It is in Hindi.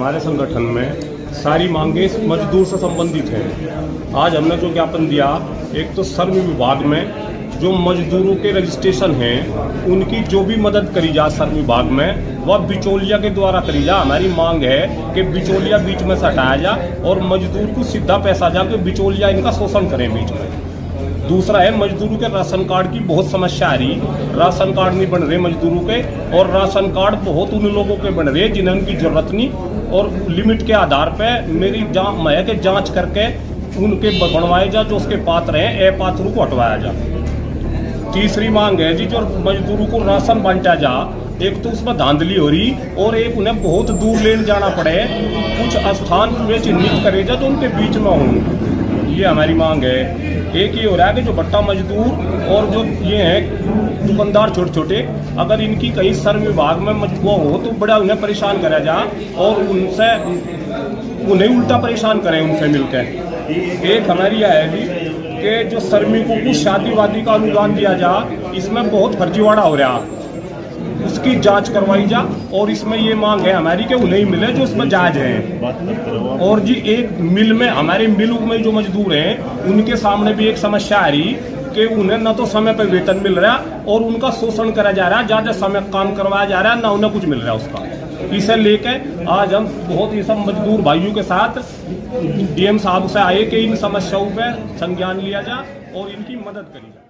हमारे संगठन में सारी मांगे मजदूर से संबंधित हैं। आज हमने जो ज्ञापन दिया, एक तो श्रम विभाग में जो मजदूरों के रजिस्ट्रेशन हैं उनकी जो भी मदद करी जा श्रम विभाग में, वह बिचौलिया के द्वारा करी जा। हमारी मांग है कि बिचौलिया बीच में से हटाया जा और मजदूर को सीधा पैसा जा कि बिचौलिया इनका शोषण करें बीच में। दूसरा है मजदूरों के राशन कार्ड की बहुत समस्या आ रही, राशन कार्ड नहीं बन रहे मजदूरों के, और राशन कार्ड बहुत उन लोगों के बन रहे जिन्हें उनकी जरूरत नहीं, और लिमिट के आधार पर मेरी जांच करके उनके बनवाए जा जो उसके पात्र हैं, अपात्रों को हटवाया जा। तीसरी मांग है जी, जो मजदूरों को राशन बांटा जा, एक तो उसमें धांधली हो रही और एक उन्हें बहुत दूर लेने जाना पड़े, कुछ स्थान वे चिन्हित करे जा तो उनके बीच में हो, ये हमारी मांग है। एक ये हो रहा है कि जो भट्टा मजदूर और जो ये हैं दुकानदार छोटे छोटे, अगर इनकी कहीं श्रम विभाग में वो हो तो बड़ा उन्हें परेशान करा जा और उनसे उन्हें उल्टा परेशान करें उनसे मिलकर। एक हमारी है जी कि जो श्रमिकों को शादी वादी का अनुदान दिया जा, इसमें बहुत फर्जीवाड़ा हो रहा, उसकी जांच करवाई जा। और इसमें ये मांग है हमारी कि उन्हें मिले जो इसमें जायज है। और जी एक मिल में, हमारे मिलों में जो मजदूर हैं उनके सामने भी एक समस्या आ रही कि उन्हें न तो समय पर वेतन मिल रहा और उनका शोषण करा जा रहा है, ज्यादा समय काम करवाया जा रहा है, ना उन्हें कुछ मिल रहा है उसका। इसे लेके आज हम बहुत ही सब मजदूर भाइयों के साथ डीएम साहब से आए कि इन समस्याओं पर संज्ञान लिया जा और इनकी मदद करी जाए।